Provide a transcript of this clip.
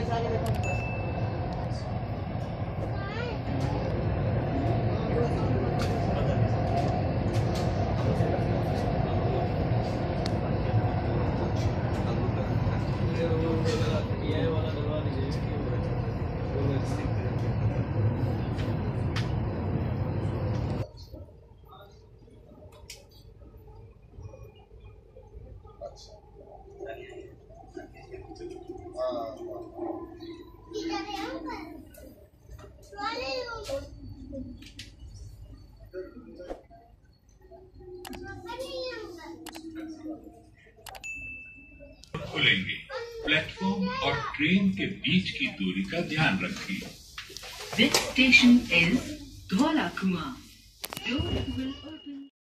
खुलेंगे। प्लेटफॉर्म और ट्रेन के बीच की दूरी का ध्यान रखिए। This station is Dhola Kuan.